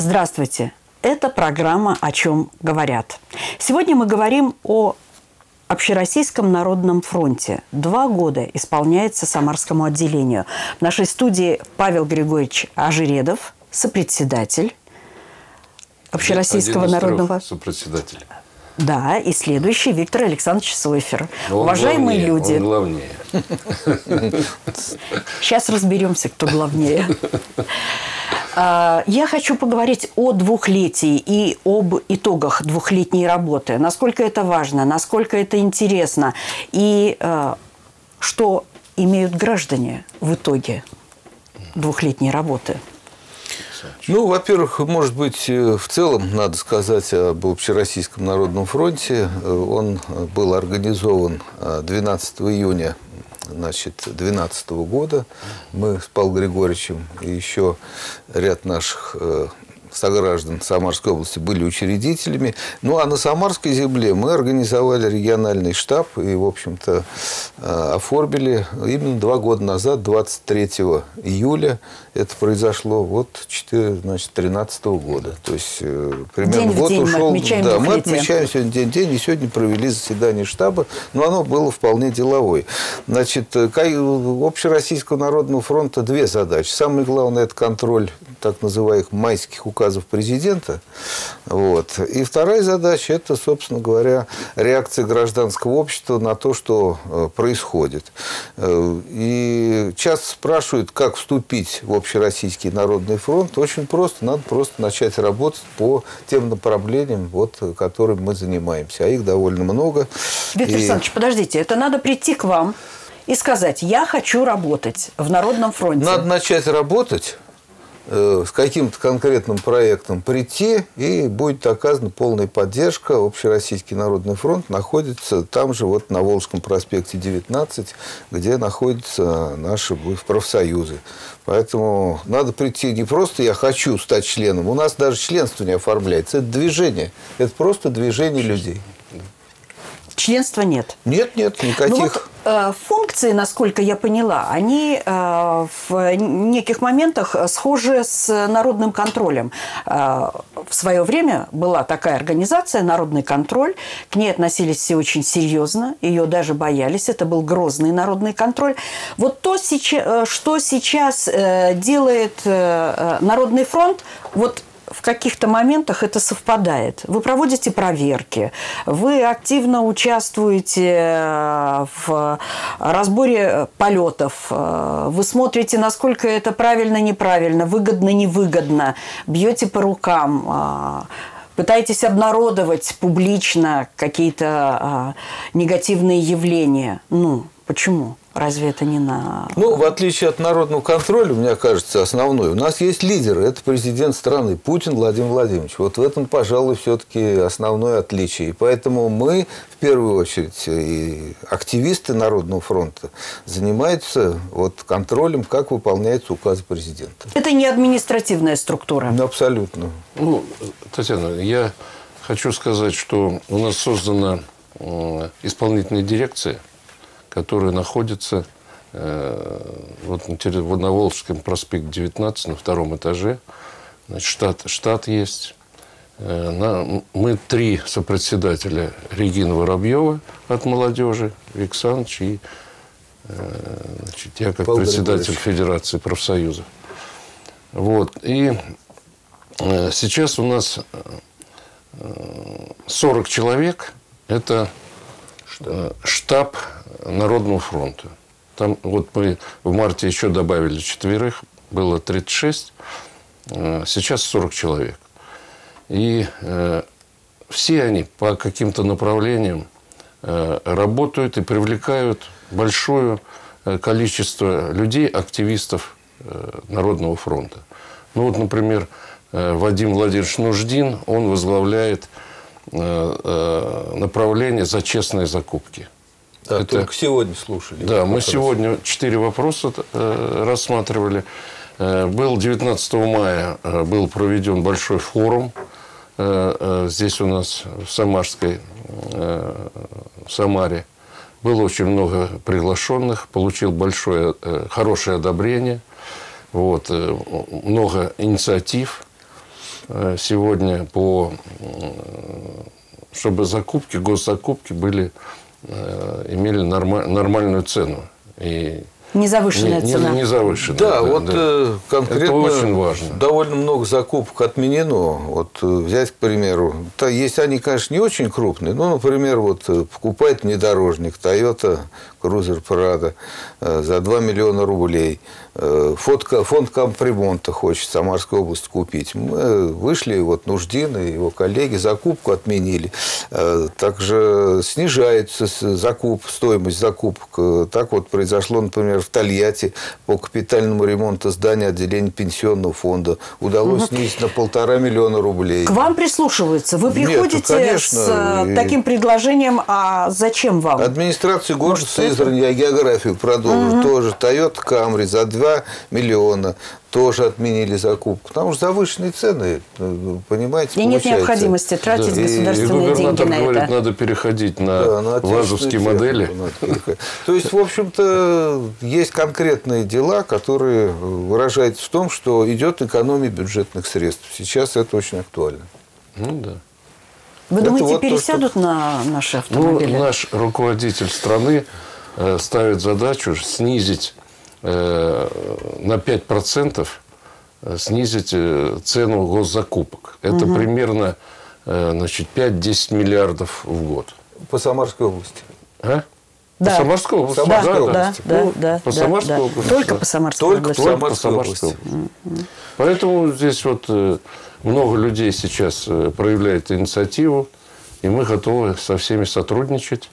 Здравствуйте! Это программа «О чем говорят». Сегодня мы говорим о Общероссийском народном фронте. 2 года исполняется Самарскому отделению. В нашей студии Павел Григорьевич Ажиредов, сопредседатель Общероссийского народного... Сопредседатель. Да, и следующий Виктор Александрович Сойфер. Уважаемые люди. Он главнее. Сейчас разберемся, кто главнее. Я хочу поговорить о двухлетии и об итогах двухлетней работы. Насколько это важно, насколько это интересно и что имеют граждане в итоге двухлетней работы. Ну, во-первых, может быть, в целом надо сказать об Общероссийском народном фронте. Он был организован 12 июня 2012 года. Мы с Павлом Григорьевичем и еще ряд наших сограждан Самарской области были учредителями. Ну, а на Самарской земле мы организовали региональный штаб и, в общем-то, оформили именно 2 года назад, 23 июля. Это произошло вот 2013 года. То есть, примерно год ушел. Да, мы отмечаем сегодня день, и сегодня провели заседание штаба, но оно было вполне деловое. Значит, у Общероссийского народного фронта 2 задачи. Самое главное – это контроль так называемых майских указов президента. Вот. И вторая задача – это, собственно говоря, реакция гражданского общества на то, что происходит. И часто спрашивают, как вступить в Общероссийский народный фронт. Очень просто. Надо просто начать работать по тем направлениям, вот, которыми мы занимаемся. А их довольно много. Виктор Александрович, подождите. Это надо прийти к вам и сказать: я хочу работать в Народном фронте. Надо начать работать с каким-то конкретным проектом, прийти, и будет оказана полная поддержка. Общероссийский народный фронт находится там же, вот на Волжском проспекте 19, где находятся наши профсоюзы. Поэтому надо прийти не просто «я хочу стать членом», у нас даже членство не оформляется, это движение, это просто движение людей. Членства нет? Нет, никаких. Функции, насколько я поняла, они в неких моментах схожи с народным контролем. В свое время была такая организация «Народный контроль». К ней относились все очень серьезно, ее даже боялись. Это был грозный народный контроль. Вот то, что сейчас делает Народный фронт, вот в каких-то моментах это совпадает. Вы проводите проверки, вы активно участвуете в разборе полетов, вы смотрите, насколько это правильно, неправильно, выгодно, невыгодно, бьете по рукам, пытаетесь обнародовать публично какие-то негативные явления. Ну, почему? Разве это не на... Ну, в отличие от народного контроля, мне кажется, основной, у нас есть лидер, это президент страны Путин Владимир Владимирович. Вот в этом, пожалуй, все-таки основное отличие. И поэтому мы, в первую очередь, и активисты Народного фронта занимаются вот контролем, как выполняется указ президента. Это не административная структура? Ну, абсолютно. Ну, Татьяна, я хочу сказать, что у нас создана исполнительная дирекция, которая находится вот на Волжском проспекте 19, на 2-м этаже. Значит, штат есть. Мы 3 сопредседателя: Регина Воробьева от молодежи, Виктор Александрович и я как председатель Федерации профсоюзов. Вот. И сейчас у нас 40 человек. Это штаб Народного фронта. Там вот мы в марте еще добавили 4, было 36, сейчас 40 человек. И все они по каким-то направлениям работают и привлекают большое количество людей, активистов Народного фронта. Ну вот, например, Вадим Владимирович Нуждин, он возглавляет направление за честные закупки. Да, это... только сегодня слушали. Да, мы сегодня 4 вопроса рассматривали. Был 19 мая был проведен большой форум здесь у нас в Самаре. Было очень много приглашенных, получил хорошее одобрение, вот, много инициатив. сегодня чтобы госзакупки имели нормальную цену. И Незавышенная цена. Не завышенная. Да, конкретно это очень важно. Довольно много закупок отменено. Вот взять, к примеру, есть они, конечно, не очень крупные, но, например, покупает внедорожник Toyota Cruiser Prado за 2 миллиона рублей. Фонд капремонта хочет в Самарской области купить. Мы вышли, Нуждин и его коллеги закупку отменили. Также снижается стоимость закупок. Так произошло, например, в Тольятти по капитальному ремонту здания отделения пенсионного фонда. Удалось снизить на 1,5 миллиона рублей. К вам прислушиваются? Вы приходите с таким предложением, а зачем вам? Администрация города Сызрань, я географию продолжу, тоже Toyota Camry за 2 миллиона тоже отменили закупку. Потому что завышенные цены, понимаете, и нет необходимости тратить государственные деньги на говорит, это. надо переходить на вазовские модели. То есть, в общем-то, есть конкретные дела, которые выражаются в том, что идет экономия бюджетных средств. Сейчас это очень актуально. Ну да. Вы думаете, пересядут на наши автомобили? Наш руководитель страны ставит задачу снизить на 5% снизить цену госзакупок. Это примерно 5-10 миллиардов в год. По Самарской области. А? Да. По Самарской области? Да. По Самарской области. Только по Самарской области. Только по Самарской области. Поэтому здесь много людей сейчас проявляет инициативу, и мы готовы со всеми сотрудничать.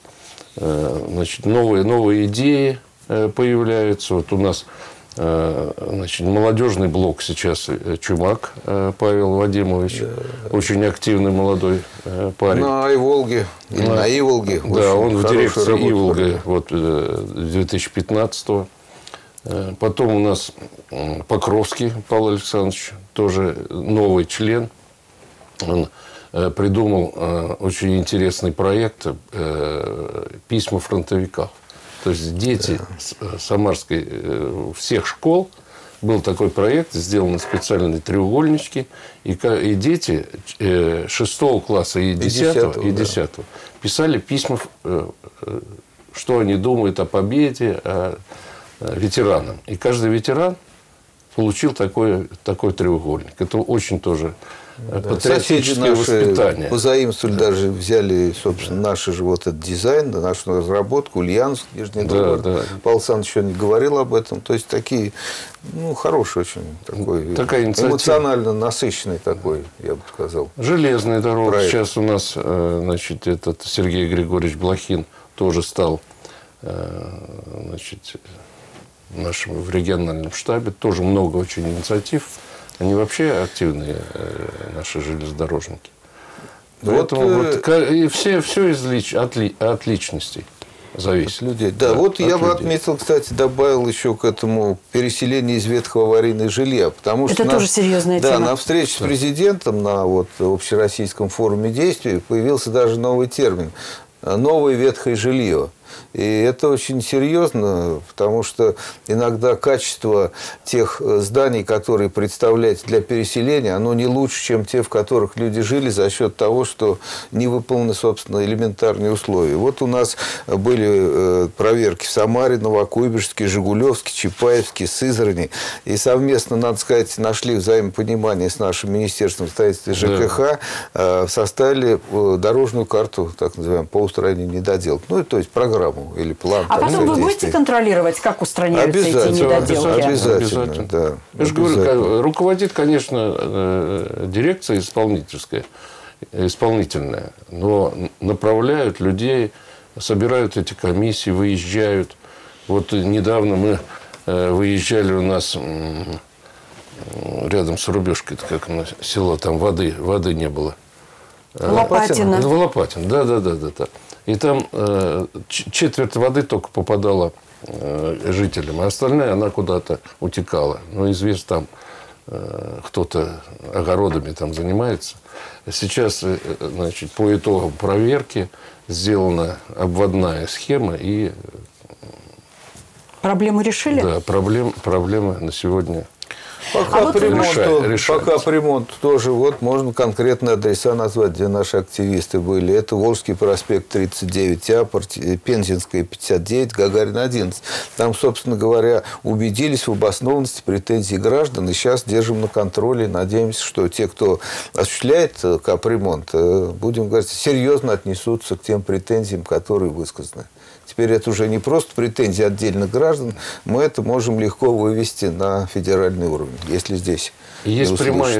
Новые идеи появляются. У нас молодежный блок сейчас Чумак Павел Вадимович, очень активный молодой парень. На Иволге. На Иволге. Да, он в дирекции Иволга 2015-го. Потом у нас Покровский Павел Александрович, тоже новый член. Он придумал очень интересный проект «Письма фронтовиков». То есть дети Самарской всех школ, был такой проект, сделаны специальные треугольнички, и дети 6 класса и 10 писали письма, что они думают о победе, о ветеранам. И каждый ветеран получил такой треугольник. Это очень тоже патриотическое воспитание. Позаимствовали, даже взяли, собственно, наш этот дизайн, нашу разработку, Ульяновск, Нижний Новгород. Павел Александрович еще не говорил об этом. То есть, такие, хороший очень такой, эмоционально насыщенный такой, я бы сказал. Железная дорога. Сейчас у нас, этот Сергей Григорьевич Блохин тоже стал, нашим в региональном штабе. Тоже много очень инициатив. Они вообще активные, наши железнодорожники. Поэтому и все от личностей зависит. От людей. Да, я бы отметил, кстати, добавил еще к этому переселение из ветхого аварийного жилья. Потому что это тоже серьезная тема. Да, на встрече с президентом на общероссийском форуме действий появился даже новый термин – новое ветхое жилье. И это очень серьезно, потому что иногда качество тех зданий, которые представляются для переселения, оно не лучше, чем те, в которых люди жили, за счет того, что не выполнены, собственно, элементарные условия. У нас были проверки в Самаре, Новокуйбышевске, Жигулевске, Чапаевске, Сызрани. И совместно, надо сказать, нашли взаимопонимание с нашим Министерством строительства и ЖКХ, составили дорожную карту, так называемую, по устранению недоделок. То есть программу или план. А потом вы будете контролировать, как устраняются эти недоделки? Обязательно, да. Я же говорю, руководит, конечно, дирекция исполнительная, но направляют людей, собирают эти комиссии, выезжают. Недавно мы выезжали, у нас рядом с Рубежкой, как село, там воды не было. Лопатино. Лопатино, да. И там четверть воды только попадала жителям, а остальная она куда-то утекала. Известно, там кто-то огородами там занимается. Сейчас, по итогам проверки сделана обводная схема и... Проблему решили? Да, проблемы на сегодня Пока, вот по ремонту, решается. пока по ремонту тоже вот можно конкретные адреса назвать, где наши активисты были. Это Волжский проспект 39А, Пензенская 59, Гагарина 11. Там, собственно говоря, убедились в обоснованности претензий граждан. И сейчас держим на контроле. Надеемся, что те, кто осуществляет капремонт, будем говорить, серьезно отнесутся к тем претензиям, которые высказаны. Теперь это уже не просто претензии отдельных граждан, мы это можем легко вывести на федеральный уровень, если здесь есть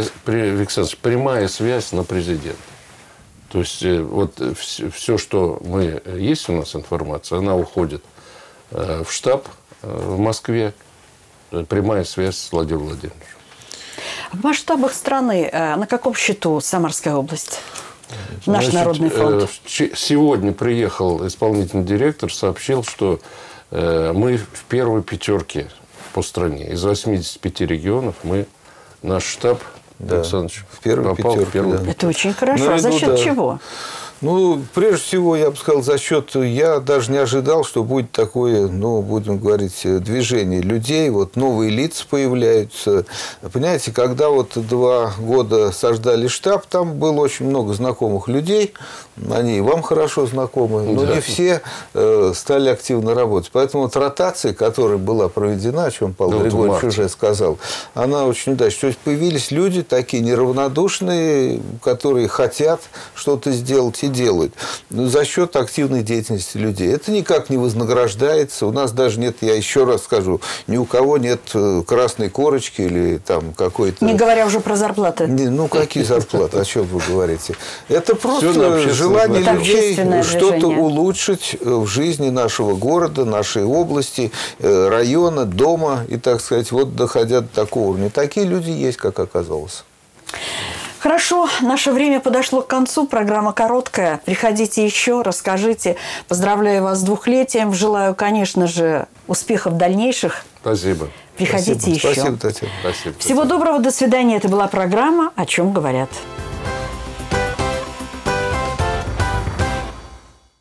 прямая связь на президента. То есть, вот все, что есть у нас информация, она уходит в штаб в Москве. Прямая связь с Владимиром Владимировичем. В масштабах страны на каком счету Самарская область? Наш Народный фронт. Сегодня приехал исполнительный директор, сообщил, что мы в первой пятерке по стране. Из 85 регионов наш штаб, да, Александрович, в первую пятерку. Да. Это очень хорошо. А за счет чего? Ну, прежде всего, я бы сказал, за счет... Я даже не ожидал, что будет такое, ну, будем говорить, движение людей. Вот новые лица появляются. Понимаете, когда вот 2 года создали штаб, там было очень много знакомых людей. Они вам хорошо знакомы, но не все стали активно работать. Поэтому вот ротация, которая была проведена, о чем Павел Григорьевич уже сказал, она очень удачная. То есть появились люди такие неравнодушные, которые хотят что-то сделать и делают. Но за счет активной деятельности людей. Это никак не вознаграждается. У нас даже нет, я еще раз скажу, ни у кого нет красной корочки или там какой-то... Не говоря уже про зарплаты. Ну, какие зарплаты? О чем вы говорите? Это просто желание людей что-то улучшить в жизни нашего города, нашей области, района, дома. И, так сказать, вот доходя до такого уровня. Такие люди есть, как оказалось. Хорошо, наше время подошло к концу. Программа короткая. Приходите еще, расскажите. Поздравляю вас с 2-летием. Желаю, конечно же, успехов дальнейших. Спасибо. Приходите еще. Спасибо, Татьяна. Всего доброго, до свидания. Это была программа «О чем говорят».